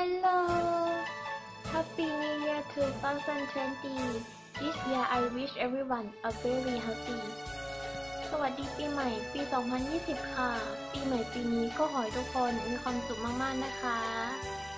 Hello Happy New Year 2020 This year I wish everyone a very happy สวัสดีปีใหม่ปี 2020 ค่ะปีใหม่ปีนี้ก็ขอให้ทุกคนมีความสุขมากๆนะคะ